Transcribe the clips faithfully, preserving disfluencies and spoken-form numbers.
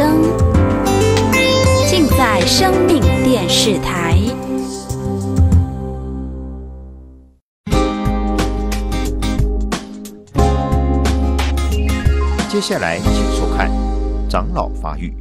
声，尽在生命电视台。 接下来，请收看《长老发育》。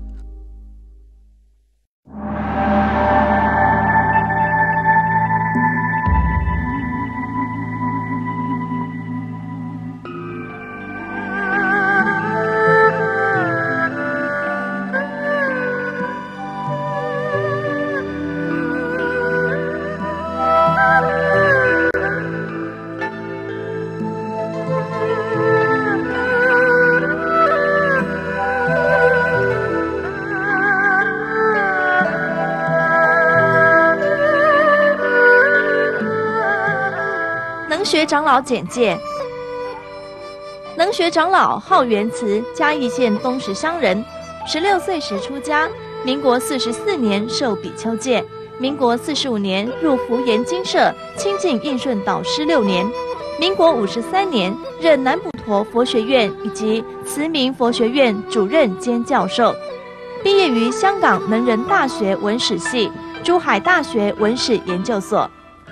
能学长老简介：能学长老号元慈，嘉义县东石乡人，十六岁时出家，民国四十四年受比丘戒，民国四十五年入福严精舍清净应顺导师六年，民国五十三年任南普陀佛学院以及慈明佛学院主任兼教授，毕业于香港能仁大学文史系、珠海大学文史研究所。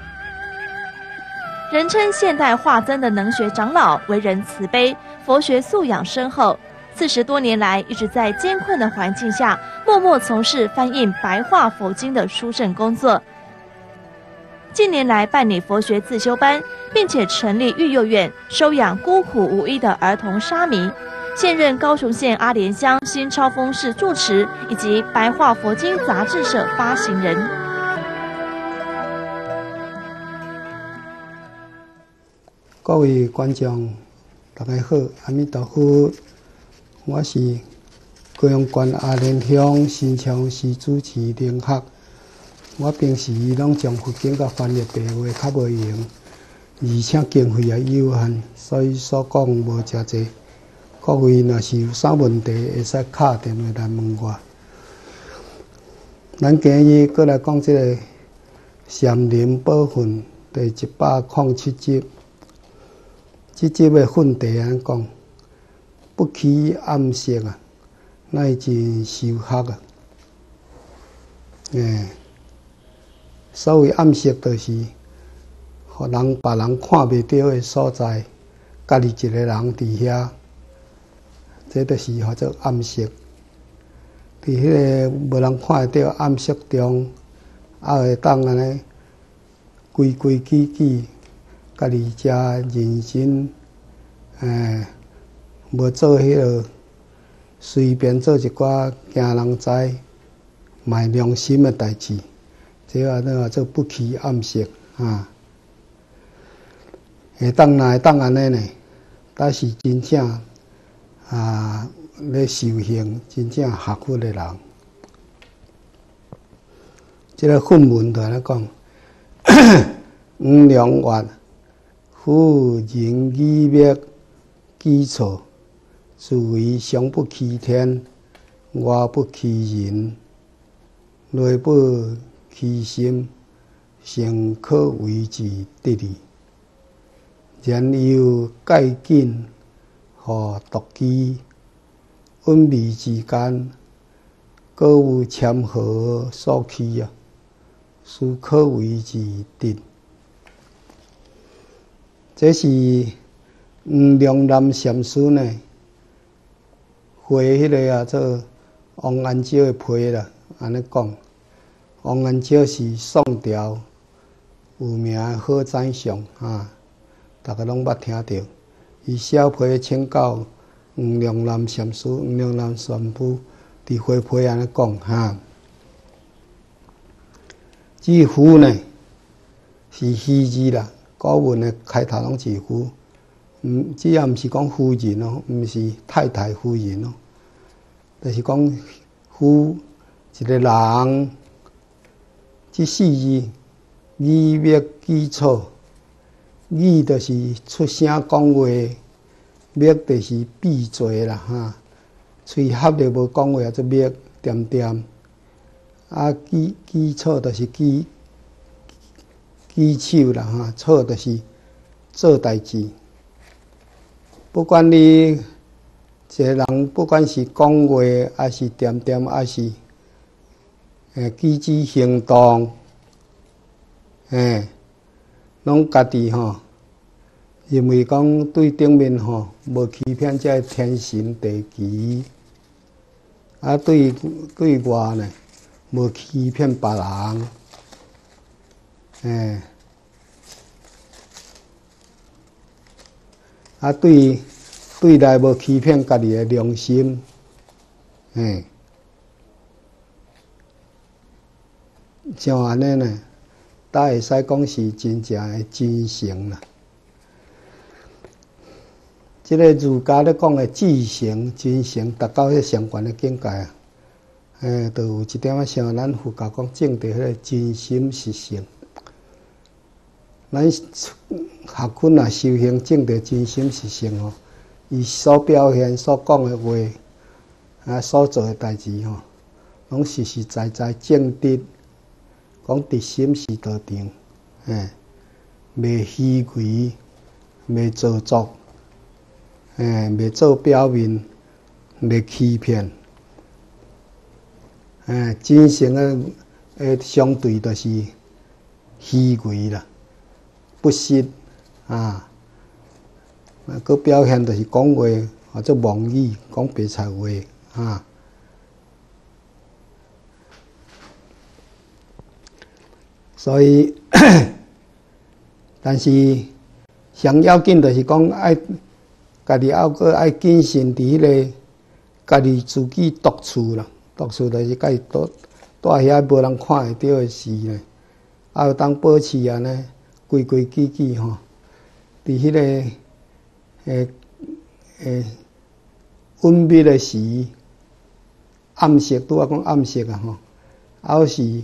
人称现代化增的能学长老，为人慈悲，佛学素养深厚。四十多年来，一直在艰困的环境下，默默从事翻印白话佛经的书圣工作。近年来办理佛学自修班，并且成立育幼院，收养孤苦无依的儿童沙弥。现任高雄县阿莲乡新超峰市住持，以及白话佛经杂志社发行人。 各位观众，大家好，阿弥陀佛，我是高雄县阿莲乡新超市主持林学。我平时拢将佛经甲翻译白话较袂用，而且经费也有限，所以所讲无诚济。各位若是有啥问题，会使敲电话来问我。咱今日过来讲即个禅林宝训第一百零七集。即集的训题安讲，不起暗色啊，乃至修学啊。诶，所谓暗色，就是互人别人看袂到的所在，家己一个人伫遐，这就是叫做暗色。伫迄个无人看得到暗色中，也会当安尼规规矩矩。家己遮认真，诶，无做迄落随便做一寡惊人知、卖良心的代志，这个那做不起暗色啊。会当若会当安尼呢？但是真正啊，咧修行真正学佛的人，这个训文就安尼讲，五良愿。夫人语灭基础，自为上不欺天，外不欺人，内不欺心，诚可为之得利。然又戒禁，和毒机，温微之间，各有谦和所期啊，殊可为之得。这是黄良南禅师呢，绘迄个啊做王安石的批啦，安尼讲。王安石是宋朝有名的好宰相啊，大家拢捌听到。伊写批请教黄良南禅师，黄良南禅师伫绘批安尼讲哈。至夫呢是虚字啦。古文的开头拢是夫，嗯，只也毋是讲夫人哦，毋是太太夫人哦，就是讲夫一个人，即四字语灭基础，语就是出声讲话，灭就是闭嘴啦哈，喙合了无讲话就灭点点，啊基基础就是基。举手啦哈，错就是做代志。不管你一个人不管是讲话，还是点点，还是诶举止行动，诶，拢家己吼，认为讲对顶面吼无欺骗，才会天时地利。啊，对对外呢，无欺骗别人，诶，啊对对内无欺骗家己的良心，诶，像安尼呢，才会使讲是真正的真诚啦。即个儒家咧讲的至诚、真诚，达到迄上悬的境界啊！诶，就有一点仔像咱佛教讲证得迄个真心实性。咱学群啊修行证得真心实性吼，伊所表现、所讲的话啊，所做的代志吼，拢实实在在正直，讲直心是道场，诶，袂虚伪，袂做作。诶，袂做表面，袂欺骗。诶，真诚诶诶，相对就是虚伪啦，不实啊。啊，佮表现就是讲话或者妄语，讲白菜话啊。所以，但是上要紧就是讲爱。家己还阁爱谨慎伫迄个家己自己独处啦，独处就是家己住住遐无人看会到诶时呢，还有当保持安尼规规矩矩吼，伫迄个诶诶稳密诶时，暗时拄啊讲暗时啊吼，还有时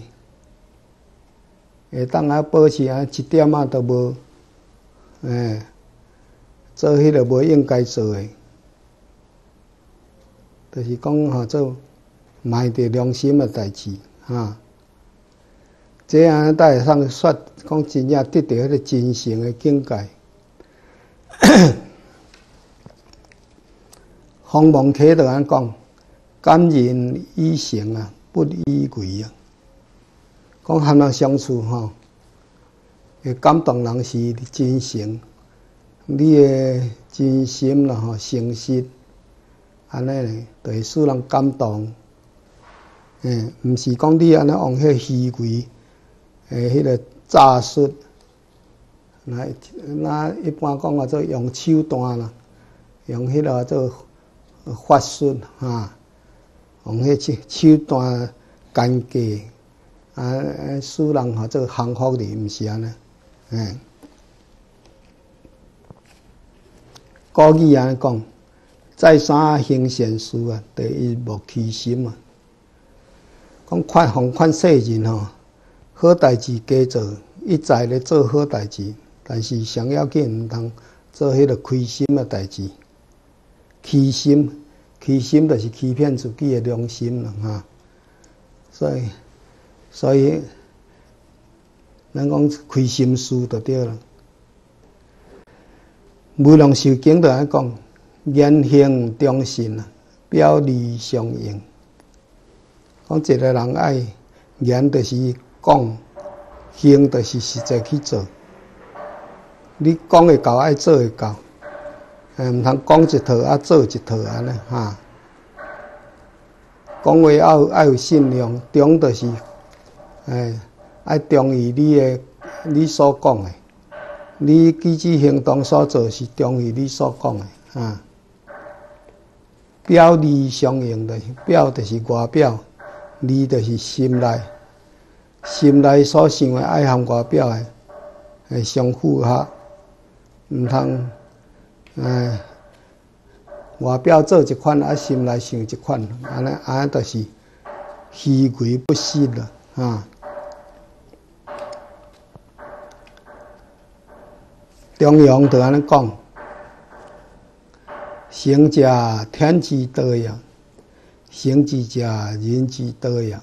会当啊保持啊一点仔都无诶。做迄个无应该做诶，就是讲吼做卖着良心诶代志哈。这样才会通说讲真正得到迄个真诚诶境界。方望溪就安讲，感人以诚啊，不以贵啊。讲和人相处吼，会感动人是真诚。你诶真心啦吼，诚实，安尼咧，就会使人感动。诶，毋是讲你安尼用迄虚伪诶，迄个诈术，那那一般讲啊做用手段啦，用迄个做法术哈，用迄手段奸计啊，使人吼做幸福哩，毋是安尼，诶。古语安尼讲，再三行善事啊，第一无欺心啊。讲劝奉劝世人吼，好代志加做，一再咧做好代志，但是上要紧毋通做迄个亏心诶代志。欺心，欺心就是欺骗自己诶良心啦哈。所以，所以咱讲亏心事就对了。无量寿经就安讲，言行忠信啊，表里相应。讲一个人爱言就是讲，行就是实在去做。你讲会到，爱做会到，诶，毋通讲一套啊做一套安尼哈。讲话要爱有信用，忠就是诶爱忠于你诶你所讲诶。你举止行动所做是忠于你所讲的啊，表里相应的，表就是外表，里就是心内，心内所想的爱和外表的会相符合，毋通诶外表做一款，啊心内想一款，安尼安尼就是虚伪不实了啊。中庸就安尼讲，行者天之道也，行之者人之道也。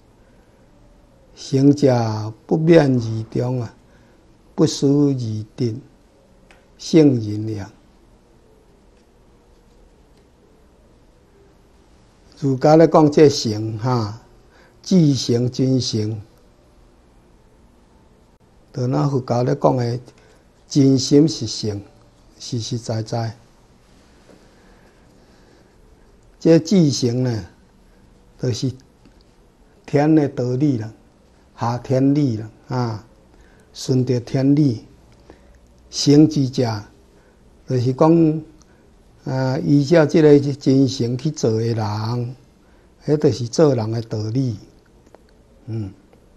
行者不免而中啊，不思而得，圣人也。 儒家咧讲这诚哈，至诚真诚，就咱佛教咧讲的真心实性，实实在在。这至诚呢，就是天的道理啦，下天理啦，啊，顺着天理。诚之者，就是讲，啊，依照这个真诚去做的人，迄就是做人的道理。嗯，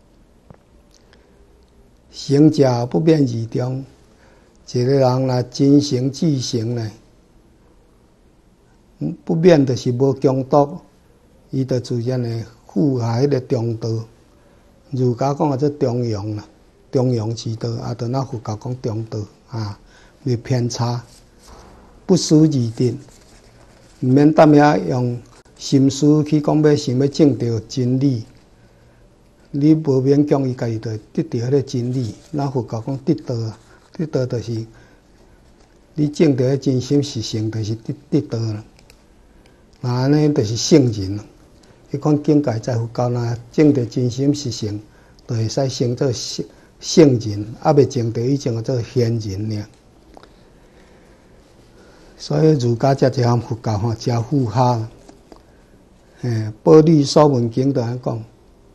诚者不变而中，一个人若真诚至诚呢，不免就是无强夺，伊就自然会符合迄个中道。儒家讲啊，这中庸啦，中庸之道，啊，就咱佛教讲中道啊，袂偏差，不思而定，毋免踮遐用心思去讲要想要证到真理。你无勉强伊家己，就得到迄个真理。咱佛教讲得道啊，得道就是你证到真心实性，就是得得道啦。那安尼就是圣人啦。迄款境界在佛教，若证到真心实性，就会使升做圣圣人，啊，未证到以前做贤人尔。所以儒家这一项佛教吼，真符合。诶，《宝律所闻经》就安讲。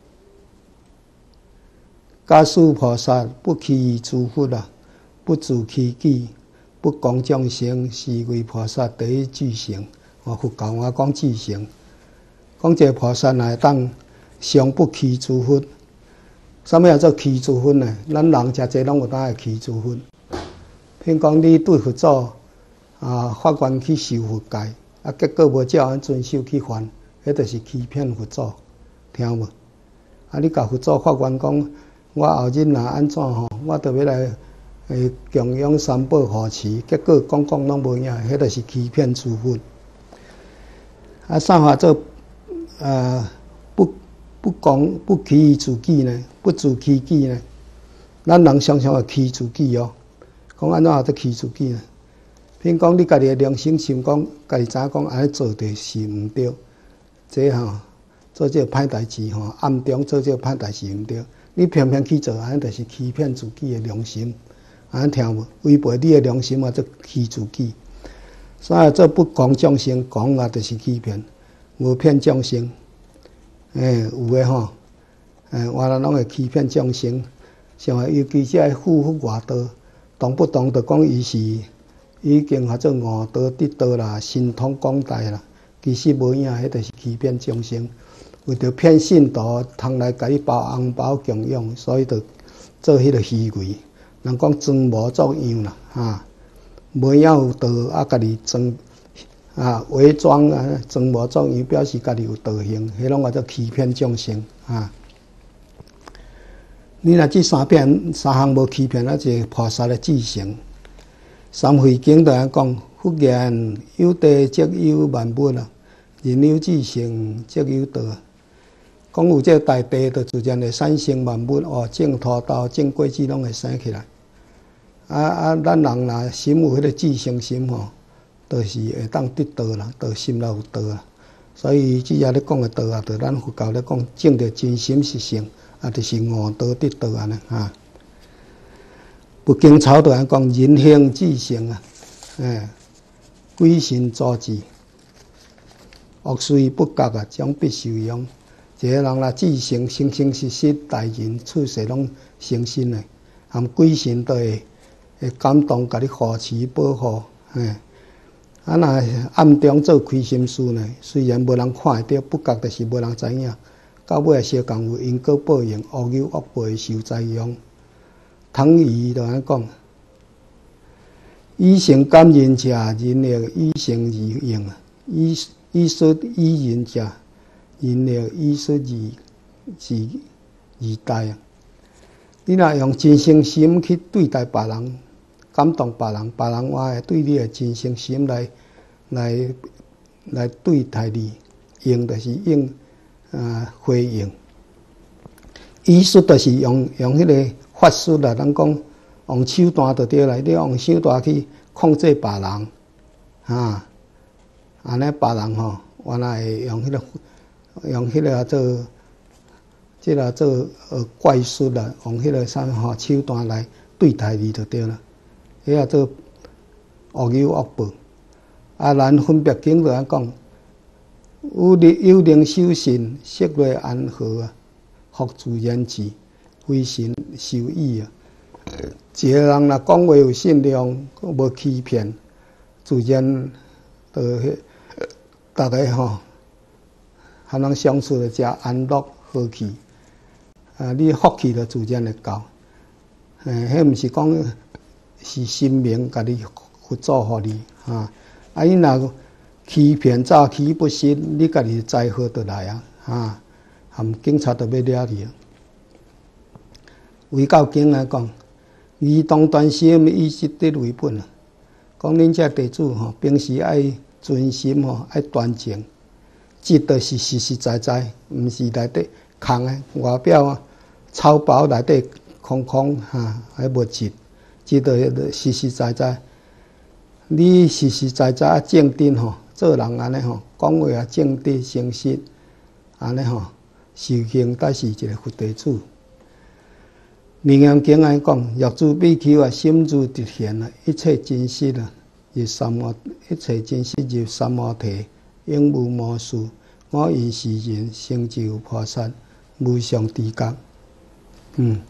假使菩萨不欺诸佛啊，不自欺己，不公众生，是为菩萨第一至诚。我佛教我讲至诚，讲这菩萨乃当常不欺诸佛。啥物叫做欺诸佛呢？咱人诚济拢有当会欺诸佛。譬如讲，你对佛祖啊发愿去受佛戒，啊结果无照安遵守去还，迄就是欺骗佛祖，听无？啊，你甲佛祖发愿讲。我后日若安怎吼，我着要来诶供养三宝护持，结果讲讲拢无影，迄著是欺骗诸佛。啊，啥话做呃不不讲不欺自己呢？不自欺己呢？咱人常常会欺自己哦。讲安怎做欺自己呢？譬如讲你家己诶良心想讲，家己知影讲安尼做就是毋对，这吼做这歹代志吼，暗中做这歹代志毋对。你偏偏去做，安尼就是欺骗自己的良心，安尼听无？违背你的良心啊，则欺自己。所以做不讲众生，讲啊就是欺骗，无骗众生。诶，有诶吼，诶，我人拢会欺骗众生，像话尤其这富富外道，动不动就讲伊是已经合做悟道得道啦，神通广大啦，其实无影，迄就是欺骗众生。为着骗信徒，通来甲伊包红包供养，所以就做迄个虚伪。人讲装模作样啦，哈，无影有道，啊，家己装啊伪装啊，装模作样，表示家己有道行，迄拢叫做欺骗众生啊。你若这三遍三项无欺骗，那就是菩萨的至诚。三会经就安讲，福言有地则有万物啦，人有至诚则有道。讲有这大地，就自然会产生万物哦，种土豆、种果子拢会生起来。啊啊，咱人若心有迄个至诚心吼，就是会当得道啦，道心内有道啊。所以即下咧讲的道啊，就咱佛教咧讲，证着真心实性，啊，就是悟道得道安尼哈。不经草就安讲，人行至诚啊，诶，鬼神助志，恶随不觉啊，将必受用。一个人若至诚、诚诚实实，待人处事拢诚心的，含鬼神都会会感动，甲你护持保护。嘿，啊，若暗中做亏心事呢？虽然无人看会到，不觉就是无人知影。到尾相共有因果报应，恶有恶报受灾殃。唐虞就安讲：以诚感人者，人亦以诚而应啊；以以说以人者，人亦以说而而而待啊。你若用真诚心去对待别人，感动别人，别人也会对你的真诚心来来来对待你，应就是应啊回应。医术就是用用迄个法术啦，咱讲用手段就对啦，你用手段去控制别人，啊，安尼别人吼原来会用迄、那个用迄个做，即个做呃怪术啦，用迄个啥吼手段来对待你就对了。迄个做恶有恶报。啊，咱分别经就安讲，有灵有灵修行，色类安和啊，福自然至，非神受益啊。一个人若讲话有信量，无欺骗，自然就迄大家吼，和人相处就诚安乐和气。啊，你福气就自然会到。诶，迄毋是讲是神明甲你去祝福你啊。啊，伊若欺骗、诈欺不信，你家己灾祸就来啊！啊，含警察就要抓你啊。为教经来讲，义当断心，以积德为本啊。讲恁遮地主吼，平时爱存心吼，爱端正，积德是实实在在，毋是内底空诶，外表啊草包内底空空哈，还无积，积德实实在在。你实实在在啊正直吼，做人安尼吼，讲话啊正直诚实，安尼吼，修行才是一个佛地主。名言经安讲，若自比丘啊，心如直线啊，一切真实啊，如三摩，一切真实如三摩提，永无魔术。我因是人，成就菩萨，无上知觉。嗯，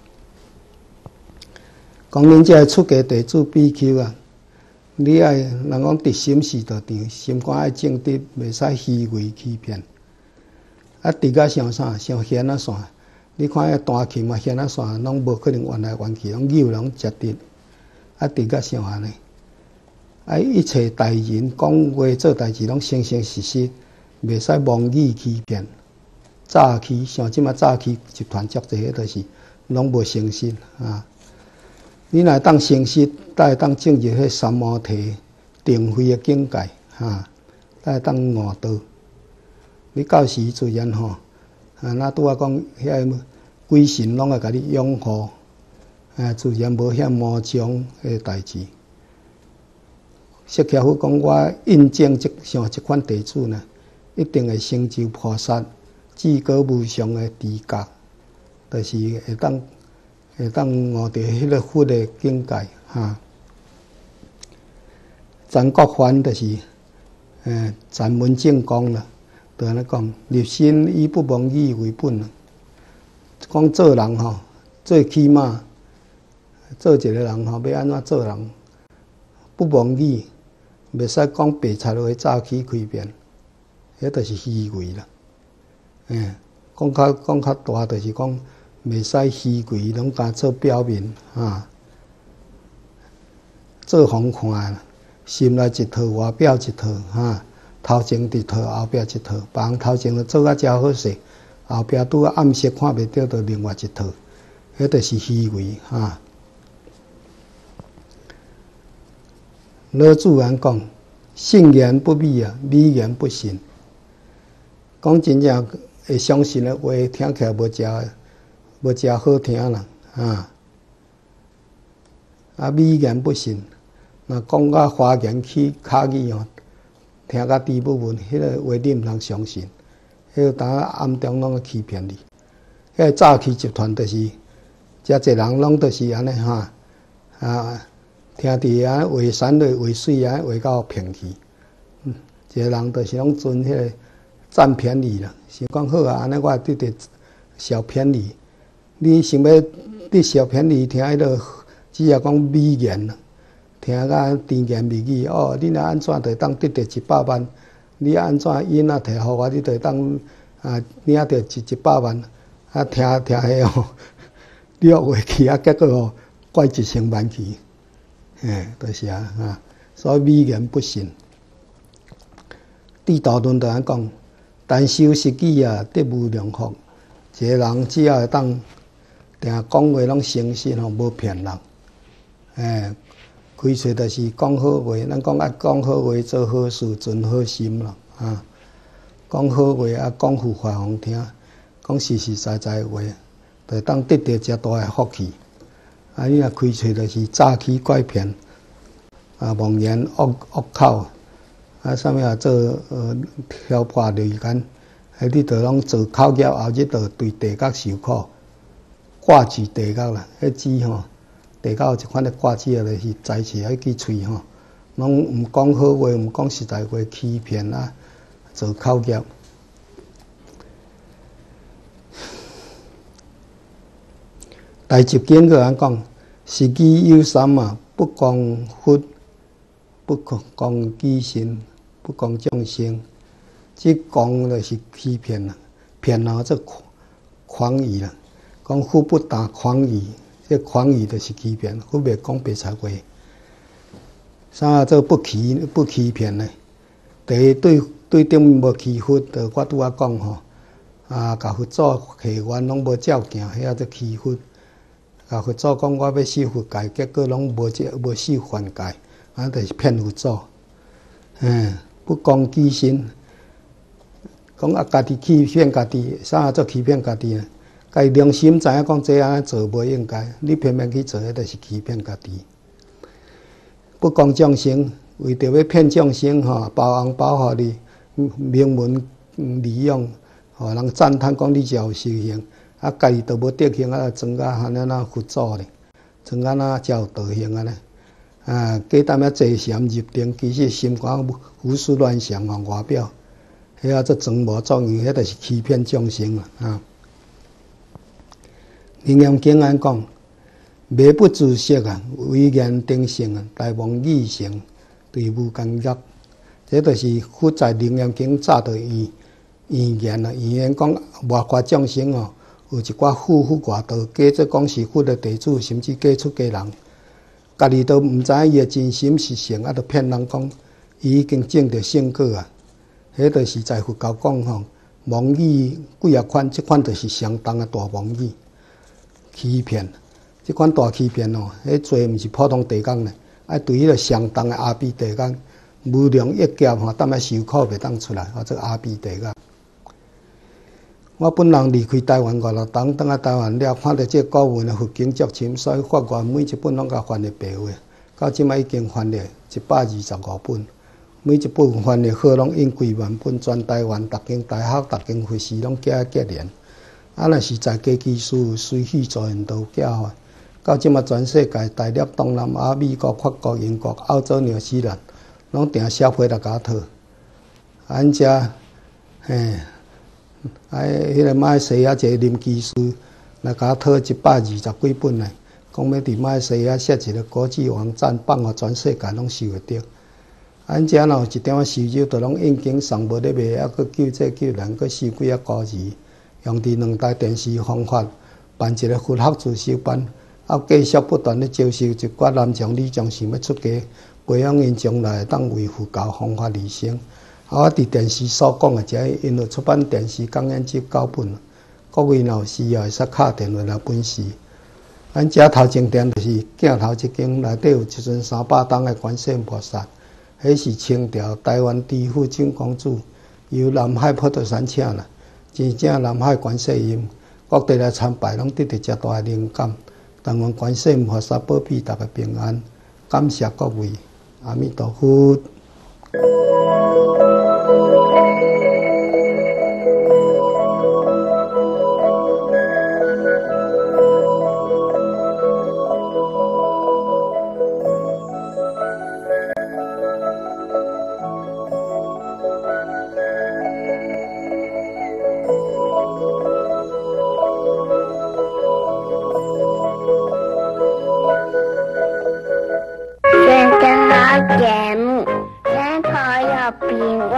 讲恁这出家地主比丘啊。你爱人讲直心是道场，心肝爱正直，袂使虚伪欺骗。啊，直啊上啥，上显啊线。你看迄弹琴嘛，显啊线，拢无可能弯来弯去，拢扭拢直直。啊，直啊上安尼。啊，一切待人讲话做代志，拢诚诚实实，袂使妄语欺骗。诈欺，像即马诈欺集团足济，迄就是拢无诚实啊。你若当诚实，才会当进入迄三摩提定慧的境界，哈，才会当悟道。你到时自然吼，啊，那拄啊讲遐鬼神拢会甲你拥护，啊，自然无遐魔障的代志。释迦佛讲，我印证即像即款地主呢，一定会成就菩萨至高无上的知觉，就是会当。会当悟到迄个佛的境界哈。咱国梵就是，诶，咱文正讲啦，就安尼讲，立心以不妄语为本啦。讲做人吼，最起码做一个人吼，要安怎做人？不妄语，袂使讲白贼话、诈欺、欺骗，迄就是虚伪啦。诶，讲较讲较大，就是讲。袂使虚伪，拢敢做表面啊，做风看，心内一套，外表一套哈，头前一套，后壁一套，别人头前就做啊真好势，后壁拄啊暗色看袂到，就另外一套，迄就是虚伪哈。老祖安讲，信言不美啊，美言不信。讲真正会相信的话，听起来无正。无遮好听啦，啊！啊，美言不信，若讲到花言巧巧语哦，听到低部分，迄个话你毋通相信，迄个当暗中拢欺骗你。迄个诈欺集团就是，遮济人拢都是安尼哈，啊，听伫啊话山的话水啊话到骗去，嗯，一个人就是拢存迄个占便宜啦，想讲好啊，安尼我对着小便宜。你想要你小便宜听迄个，只要讲美言啦，听甲甜言蜜语哦，你若安怎就当得到一百万？你安怎因仔摕互我，你就当啊领到一一百万？啊听听迄哦，你学会去啊，结果哦怪一千万去，嘿，就是啊啊，所以美言不信。地道论就安讲，但修实际啊，得无良福。一个人只要会当。定讲话拢诚实吼，无骗人。诶，开喙就是讲好话，咱讲爱讲好话，做好事，存好心啦。啊，讲好话啊，讲互法互听，讲实实在在话，就当得到遮大诶福气。啊，你若开喙就是诈欺拐骗，啊，妄言恶恶口， 啊，啥物啊做呃挑破类间，迄你着拢做口业后，日着对地角受苦，挂住地角啦，迄字吼，地角有一款咧挂字啊，就是在起迄支喙吼，拢毋讲好话，毋讲实在话，欺骗啊，做口业。大集经个人讲，是己有三嘛，不讲佛，不讲己身，不讲众生。即讲就是欺骗啦，骗人做诳语啦。讲佛不打诳语，这诳语就是欺骗，佛袂讲白贼话。啥做不欺不欺骗呢？第一对对顶无欺佛，就我拄仔讲吼，啊，甲佛祖祈愿拢无照行，遐做欺佛。啊！佛祖讲我要受佛戒，结果拢无这无受犯戒，啊，就是骗佛祖。嗯，不讲己身，讲啊家己欺骗家己，啥做欺骗家己啊？家己良心知影讲这样做无应该，你偏偏去做，迄就是欺骗家己。不讲众生，为着要骗众生吼，包红包互你，名闻利用，互人赞叹讲你才有修行。啊，家己都无德行啊，装甲安尼那佛祖咧，装甲那才有道行啊咧。啊，加担遐坐禅入定，其实心肝胡思乱想往外表，迄啊则装无作用，迄就是欺骗众生啊。啊，楞严经安讲，迷不自识啊，威严定性啊，大妄意性，对无间业。这就是佛在楞严经早就预预言啊，预言讲外国众生哦。有一寡富富外道，假做讲是佛的弟子，甚至假出家人，家己都毋知影伊的真心实性，啊，都骗人讲伊已经证着圣果啊！迄就是在佛教讲吼，妄语几啊款，即款就是相当的大妄语，欺骗。即款大欺骗哦，迄做毋是普通地工咧，啊，对迄个相当的阿鼻地工，无量一劫吼，等下受苦袂当出来，啊，这个阿鼻地工。我本人离开台湾五六冬，等下台湾了，看到这古文的佛经足深，所以法外每一本拢甲翻译白话，到即摆已经翻译一百二十五本，每一本翻译好拢印几万本，全台湾逐间大学、逐间佛寺拢寄结连。啊，若是在家技术随喜助人都寄啊，到即摆全世界大陆、东南亚、美国、法国、英国、澳洲、纽西兰，拢订小批来甲讨。俺遮，嘿。啊，迄个马来西亚一个林技师来甲我讨一百二十几本嘞，讲要伫马来西亚设一个国际网站，放互全世界拢收会着。俺遮若有一点仔收入，就拢印经送无咧卖，啊，佮救这救人，佮收几啊孤字，用伫两台电视方法办一个佛学自修班，啊，继续不断咧招收一寡男强女强想要出家，培养因将来当为佛教方法而生。啊！我伫电视所讲的，只因为出版电视讲演集九本，各位若有需要，会使敲电话来本事。咱遮头前殿就是镜头一间，内底有一尊三百担的观世音菩萨，迄是清朝台湾知府长公主由南海普陀山请啦，真正南海观世音，各地来参拜拢得到遮大的灵感。但愿观世音菩萨保庇大家平安，感谢各位，阿弥陀佛。 节目，让朋友品味。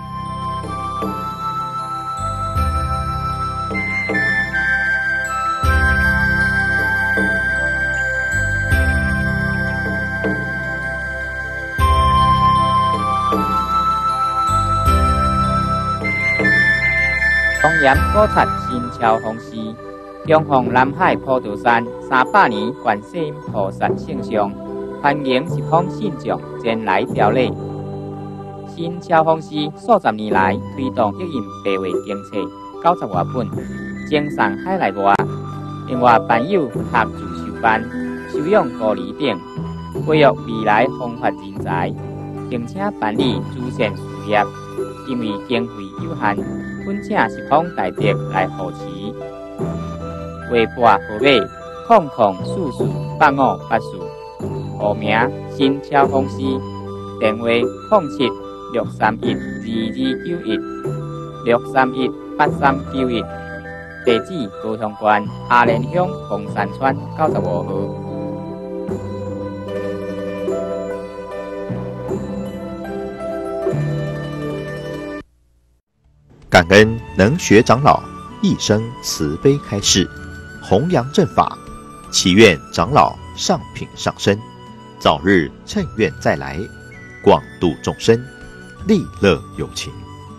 东岩古刹新桥风市，中奉南海普陀山三百年观世音菩萨圣像。欢迎十方信众前来朝礼。新桥风市数十年来推动译印白话经册九十外本，经送海内外。另外办有学自修班、修养高二等，培育未来弘法人才。 并且办理慈善事业，因为经费有限，恳请十方大德来扶持。微博号码空空四四八五八四，户名新超公司，电话零七六三一二二九一六三一八三九一，地址高雄县阿莲乡凤山村九十五号。 感恩能学长老一生慈悲开示，弘扬正法，祈愿长老上品上身，早日乘愿再来，广度众生，利乐有情。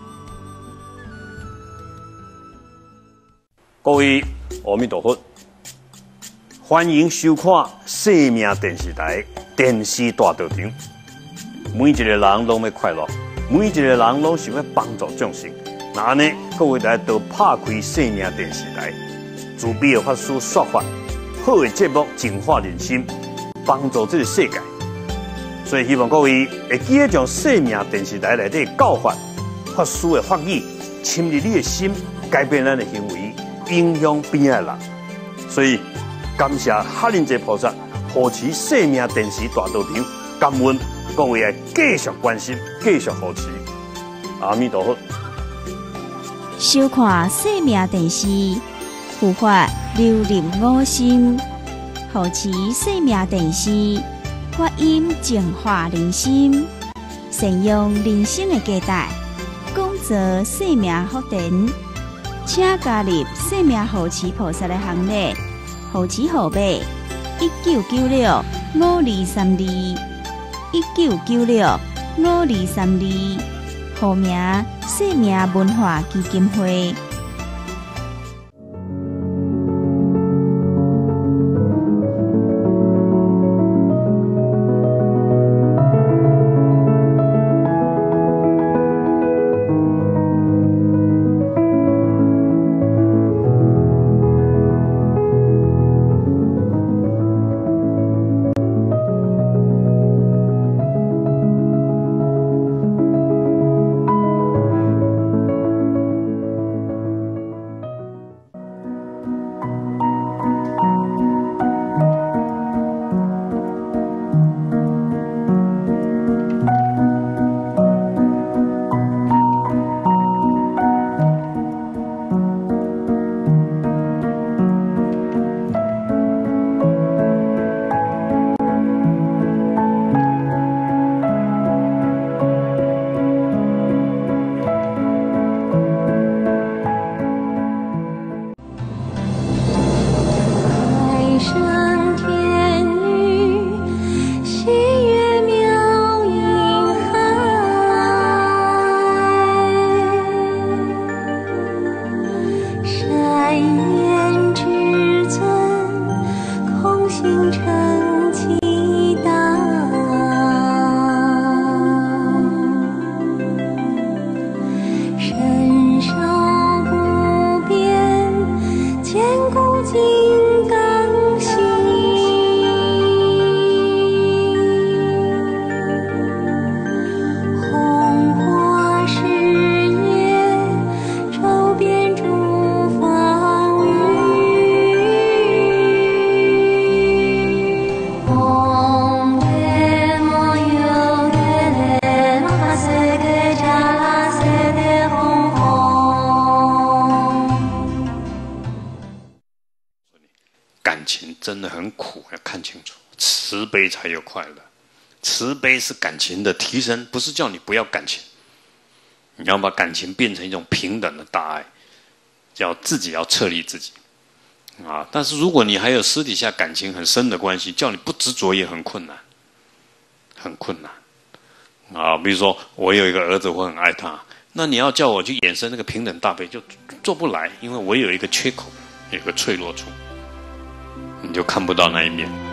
各位阿弥陀佛，欢迎收看生命电视台电视大道场。每一个人拢要快乐，每一个人拢想要帮助众生。那呢，各位来都拍开生命电视台，慈悲的法师说法，好的节目净化人心，帮助这个世界。所以希望各位会记得将生命电视台内底教法、法师的法语侵入你的心，改变咱的行为，影响边的人。所以感谢哈林济菩萨护持生命电视大道场，感恩各位的继续关心，继续扶持。阿弥陀佛。 收看生命电视，护法流入我心，护持生命电视，发音净化人心，善用人生的价值，广造生命福田。请加入生命护持菩萨的行列，护持号码一九九六五二三二，一九九六五二三二。户名生命文化基金会。 真的很苦，要看清楚。慈悲才有快乐，慈悲是感情的提升，不是叫你不要感情。你要把感情变成一种平等的大爱，叫自己要策立自己啊。但是如果你还有私底下感情很深的关系，叫你不执着也很困难，很困难啊。比如说我有一个儿子，我很爱他，那你要叫我去衍生那个平等大悲，就做不来，因为我有一个缺口，有一个脆弱处。你就看不到那一面。